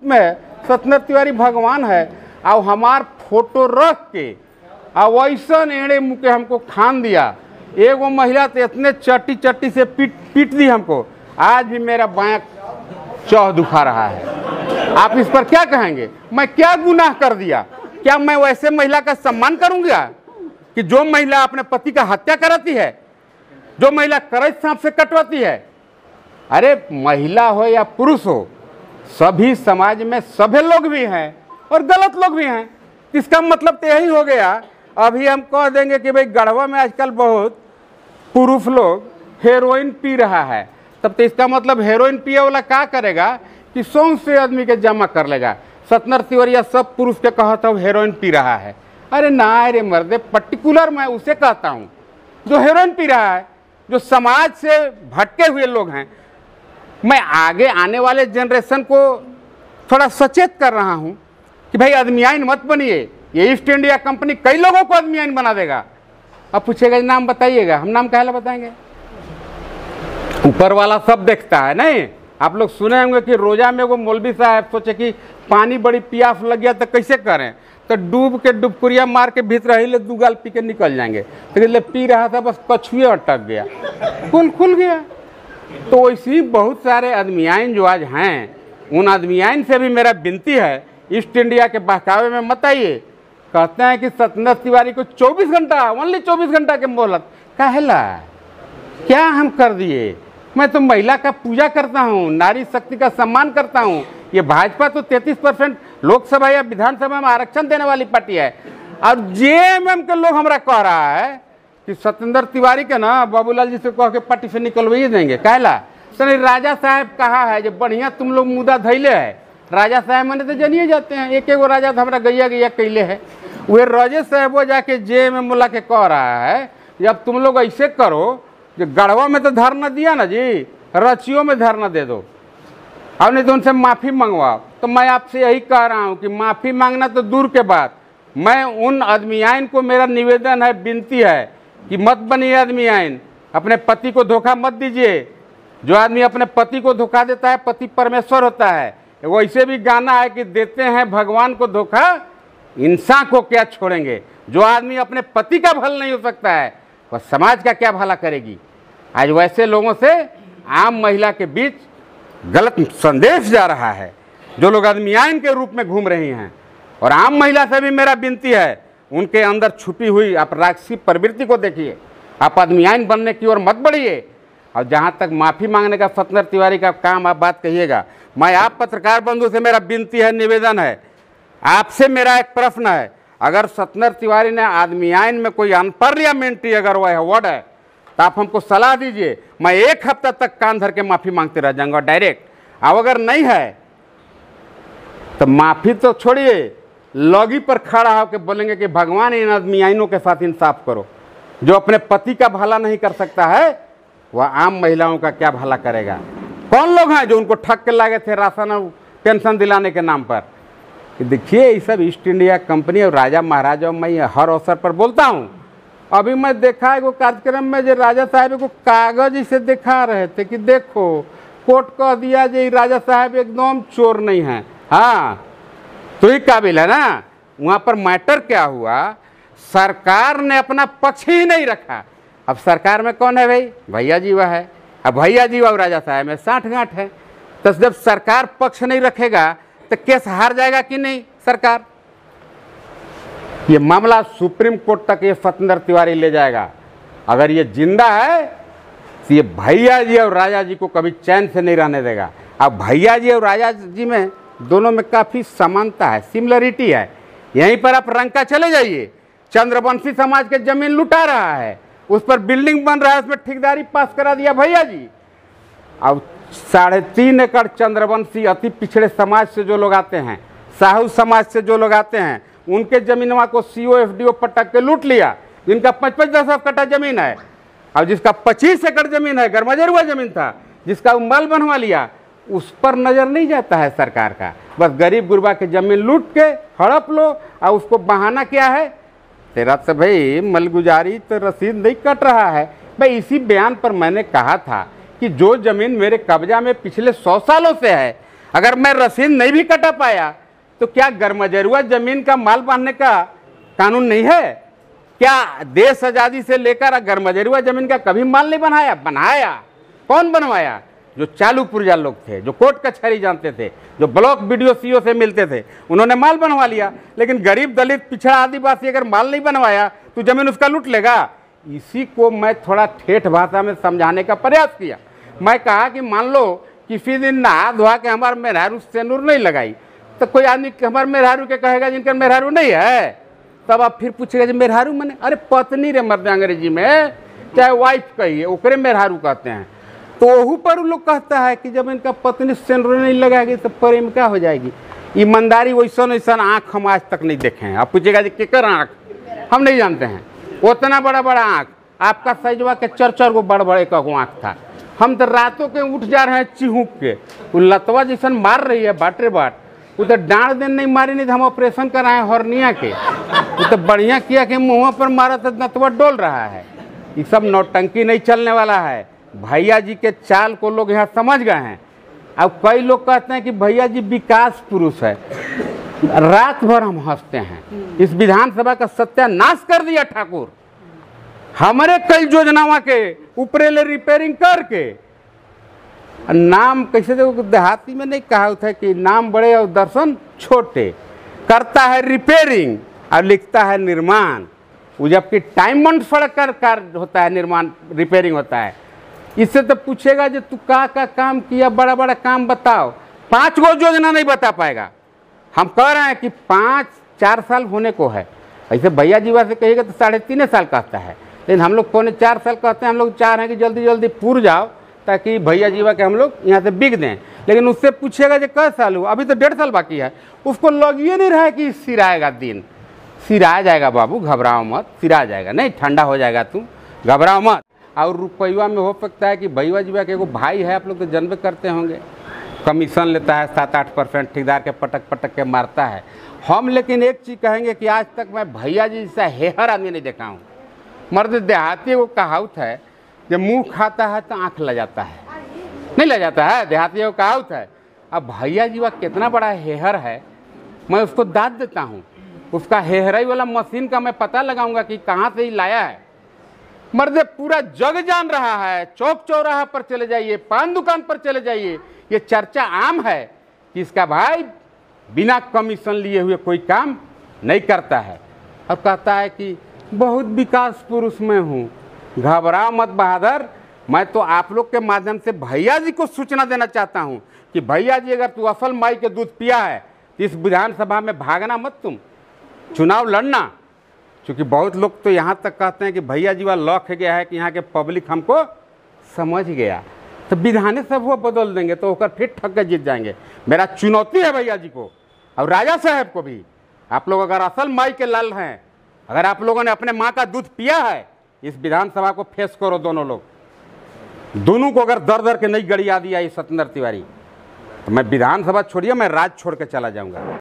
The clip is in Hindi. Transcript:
में सत्येंद्र तिवारी भगवान है, और हमार फोटो रख के और वैसा एड़े मुँह के हमको खान दिया। एगो महिला तो इतने चट्टी चट्टी से पीट दी हमको, आज भी मेरा बायां चौह दुखा रहा है। आप इस पर क्या कहेंगे? मैं क्या गुनाह कर दिया? क्या मैं वैसे महिला का सम्मान करूंगा कि जो महिला अपने पति का हत्या कराती है, जो महिला करच सांप से कटवाती है? अरे महिला हो या पुरुष हो, सभी समाज में सभी लोग भी हैं और गलत लोग भी हैं। इसका मतलब तो यही हो गया, अभी हम कह देंगे कि भाई गढ़वा में आजकल बहुत पुरुष लोग हेरोइन पी रहा है, तब तो इसका मतलब हेरोइन पिए वाला क्या करेगा कि 100 से आदमी के जमा कर लेगा। सत्येंद्र तिवारी सब पुरुष के कहता हूँ हेरोइन पी रहा है। अरे ना रे मर्दे, पर्टिकुलर मैं उसे कहता हूँ जो हेरोइन पी रहा है, जो समाज से भटके हुए लोग हैं। मैं आगे आने वाले जनरेशन को थोड़ा सचेत कर रहा हूँ कि भाई आदमियाइन मत बनिए। ये ईस्ट इंडिया कंपनी कई लोगों को आदमियाइन बना देगा। अब पूछेगा नाम बताइएगा, हम नाम काहे ला बताएंगे? ऊपर वाला सब देखता है। नहीं, आप लोग सुने होंगे कि रोजा में वो मौलवी साहब सोचे कि पानी बड़ी प्यास लग गया तो कैसे करें, तो डूब के डुबकुरिया मार के भीतर ही ले 2 गाल पी के निकल जाएंगे। तो पी रहा था, बस कछुए अटक गया, पुल खुल गया। तो ऐसी बहुत सारे आदमियाइन जो आज हैं, उन आदमियाइन से भी मेरा विनती है, ईस्ट इंडिया के बहकावे में मत आइए। कहते हैं कि सत्येंद्र तिवारी को 24 घंटा, ओनली 24 घंटा के मोहलत। काहेला? क्या हम कर दिए? मैं तो महिला का पूजा करता हूँ, नारी शक्ति का सम्मान करता हूँ। ये भाजपा तो 33% लोकसभा या विधानसभा में आरक्षण देने वाली पार्टी है, और जेएमएम के लोग हमारा कह रहा है कि सत्येंद्र तिवारी के ना बाबूलाल जी से कह के पार्टी से निकलवाइए देंगे। काहेला? तो राजा साहब कहा है जो बढ़िया तुम लोग मुद्दा धैले है। राजा साहब मैंने तो जानिए जाते हैं, एक एगो राजा तो हमारा गैया गैया कैले है। वे राजे साहब वो जाके जेएमएम मुला के कह रहा है जब तुम लोग ऐसे करो, जो गढ़वा में तो धरना दिया ना जी, रचियों में धरना दे दो, और नहीं तो उनसे माफ़ी मंगवाओ। तो मैं आपसे यही कह रहा हूँ कि माफ़ी मांगना तो दूर के बात, मैं उन आदमियाइन को मेरा निवेदन है, विनती है कि मत बनिए आदमियाइन, अपने पति को धोखा मत दीजिए। जो आदमी अपने पति को धोखा देता है, पति परमेश्वर होता है। वो ऐसे भी गाना है कि देते हैं भगवान को धोखा, इंसान को क्या छोड़ेंगे। जो आदमी अपने पति का भला नहीं हो सकता है, वह समाज का क्या भला करेगी। आज वैसे लोगों से आम महिला के बीच गलत संदेश जा रहा है, जो लोग आदमियाइन के रूप में घूम रही हैं। और आम महिला से भी मेरा विनती है, उनके अंदर छुपी हुई आप राक्षसी प्रवृत्ति को देखिए, आप आदमियाइन बनने की ओर मत बढ़िए। और जहाँ तक माफ़ी मांगने का सत्येंद्र तिवारी का काम आप बात कहिएगा, मैं आप पत्रकार बंधु से मेरा विनती है, निवेदन है, आपसे मेरा एक प्रश्न है, अगर सत्येंद्र तिवारी ने आदमियाइन में कोई अनपार्लियामेंट्री अगर वह वर्ड है तो आप हमको सलाह दीजिए। मैं 1 हफ्ता तक कान धर के माफ़ी मांगते रह जाऊंगा डायरेक्ट। अब अगर नहीं है तो माफ़ी तो छोड़िए, लॉगी पर खड़ा होकर बोलेंगे कि भगवान इन आदमियाइनों के साथ इंसाफ करो। जो अपने पति का भला नहीं कर सकता है, वह आम महिलाओं का क्या भला करेगा। कौन लोग हैं जो उनको ठग के लागे थे राशन और पेंशन दिलाने के नाम पर। देखिए, ये सब ईस्ट इंडिया कंपनी और राजा महाराजा, मैं हर अवसर पर बोलता हूँ। अभी मैं देखा एगो कार्यक्रम में जो राजा साहब को कागज से दिखा रहे थे कि देखो कोर्ट कह दिया जो राजा साहब एकदम चोर नहीं है। हाँ, तो ही काबिल है ना। वहाँ पर मैटर क्या हुआ, सरकार ने अपना पक्ष ही नहीं रखा। अब सरकार में कौन है भाई? भैया जी वह है। अब भैया जी और राजा साहब में 60 गांठ है। तो जब सरकार पक्ष नहीं रखेगा तो केस हार जाएगा कि नहीं सरकार। ये मामला सुप्रीम कोर्ट तक ये सत्येंद्र तिवारी ले जाएगा। अगर ये जिंदा है तो ये भैया जी और राजा जी को कभी चैन से नहीं रहने देगा। अब भैया जी और राजा जी में दोनों में काफ़ी समानता है, सिमिलरिटी है। यहीं पर आप रंका चले जाइए, चंद्रवंशी समाज के जमीन लुटा रहा है, उस पर बिल्डिंग बन रहा है, उसमें ठेकेदारी पास करा दिया भैया जी। अब 3.5 एकड़ चंद्रवंशी अति पिछड़े समाज से जो लोग आते हैं, साहू समाज से जो लोग आते हैं, उनके जमीनवा को सीओ एफडीओ पटक के लूट लिया। जिनका 5-5-10 कट्ठा जमीन है, और जिसका 25 एकड़ जमीन है, गरमजरुआ जमीन था, जिसका उम्बाल बनवा लिया, उस पर नज़र नहीं जाता है सरकार का। बस गरीब गुरबा के जमीन लूट के हड़प लो, और उसको बहाना क्या है, तेरा तो भाई मलगुजारी तो रसीद नहीं कट रहा है। भाई इसी बयान पर मैंने कहा था कि जो ज़मीन मेरे कब्जा में पिछले 100 सालों से है, अगर मैं रसीद नहीं भी कटा पाया तो क्या गरमजरुआ जमीन का माल बांधने का कानून नहीं है? क्या देश आजादी से लेकर गरमजरुआ जमीन का कभी माल नहीं बनाया? बनाया। कौन बनवाया? जो चालू पुर्जा लोग थे, जो कोर्ट कचहरी जानते थे, जो ब्लॉक बीडीओ सीओ से मिलते थे, उन्होंने माल बनवा लिया। लेकिन गरीब दलित पिछड़ा आदिवासी अगर माल नहीं बनवाया तो जमीन उसका लूट लेगा। इसी को मैं थोड़ा ठेठ भाषा में समझाने का प्रयास किया। मैं कहा कि मान लो किसी दिन नहा धोआ के हमारे मेहरारू सेनुर नहीं लगाई तो कोई आदमी हमारे मेहरारू के कहेगा जिनका मेहरारू नहीं है, तब आप फिर पूछेगा जी मेहरारू मने? अरे पत्नी रे मर्द, अंग्रेजी में चाहे वाइफ कहिए, ओकरे मेहरारू कहते हैं। तो वहू पर लोग कहता है कि जब इनका पत्नी सेनुर नहीं लगाएगी तो प्रेम क्या हो जाएगी। ईमानदारी वैसन वैसन आँख हम आज तक नहीं देखे हैं। आप पूछेगा जी केकर आँख, हम नहीं जानते हैं। उतना बड़ा बड़ा आँख, आपका सजवा के 4-4 गो बड़ बड़े का आँख था। हम तो रातों के उठ जा रहे हैं चिहुक के, वो लतवा जैसन मार रही है बाटे बाट। वो तो डांड दिन नहीं मारी, नहीं तो हम ऑपरेशन कराए हॉर्निया के। वो तो बढ़िया किया कि मुँह पर मारा तो लतवा डोल रहा है। ये सब नौटंकी नहीं चलने वाला है। भैया जी के चाल को लोग यहाँ समझ गए हैं। अब कई लोग कहते हैं कि भैया जी विकास पुरुष है। रात भर हम हंसते हैं। इस विधानसभा का सत्यानाश कर दिया ठाकुर। हमारे कई योजनाओं के ऊपरे ले रिपेयरिंग करके नाम कैसे देखो, देहाती में नहीं कहा था कि नाम बड़े और दर्शन छोटे। करता है रिपेयरिंग और लिखता है निर्माण। वो जबकि टाइम सड़क कर कार्य होता है, निर्माण रिपेयरिंग होता है। इससे तो पूछेगा जो तू का काम किया, बड़ा बड़ा काम बताओ। 5 गो योजना नहीं बता पाएगा। हम कह रहे हैं कि 5-4 साल होने को है। ऐसे भैया जीवा से कहिएगा तो 3.5 साल कहता है, लेकिन हम लोग 3.25 साल कहते हैं। हम लोग चाह रहे हैं कि जल्दी जल्दी पूर जाओ ताकि भैया जीवा के हम लोग यहाँ से बिक दें। लेकिन उससे पूछेगा जो कै साल हुआ, अभी तो 1.5 साल बाकी है। उसको लग ये नहीं रहा है कि सिराएगा दिन। सिरा जाएगा बाबू, घबराओ मत, सिरा जाएगा। नहीं, ठंडा हो जाएगा, तू घबराओ मत। और रुपया में हो सकता है कि भैया जीवा के एगो भाई है, आप लोग तो जानबे करते होंगे, कमीशन लेता है 7-8%, ठेकेदार के पटक पटक के मारता है। हम लेकिन एक चीज़ कहेंगे कि आज तक मैं भैया जी जैसा हेहर आदमी नहीं देखा हूँ। मर्द देहाती वो कहावत है, जब मुंह खाता है तो आँख ले जाता है, नहीं ले जाता है। देहाती वो कहावत है। अब भैया जी वह कितना बड़ा हेहर है, मैं उसको दाद देता हूँ। उसका हेहराई वाला मशीन का मैं पता लगाऊंगा कि कहाँ से ही लाया है। मर्द पूरा जग जान रहा है। चौक चौराहा पर चले जाइए, पान दुकान पर चले जाइए, ये चर्चा आम है कि इसका भाई बिना कमीशन लिए हुए कोई काम नहीं करता है। और कहता है कि बहुत विकास पुरुष में हूँ। घबराओ मत बहादुर। मैं तो आप लोग के माध्यम से भैया जी को सूचना देना चाहता हूँ कि भैया जी, अगर तू असल माई के दूध पिया है तो इस विधानसभा में भागना मत, तुम चुनाव लड़ना। क्योंकि बहुत लोग तो यहाँ तक कहते हैं कि भैया जी वाला लॉक गया है कि यहाँ के पब्लिक हमको समझ गया, तो विधानसभा वो बदल देंगे तो होकर फिर ठग के जीत जाएंगे। मेरा चुनौती है भैया जी को और राजा साहब को भी। आप लोग अगर असल माई के लाल हैं, अगर आप लोगों ने अपने माँ का दूध पिया है, इस विधानसभा को फेस करो। दोनों लोग, दोनों को अगर दर दर के नहीं गड़िया दिया ये सत्येंद्र तिवारी, तो मैं विधानसभा छोड़िए, मैं राज छोड़ के चला जाऊंगा।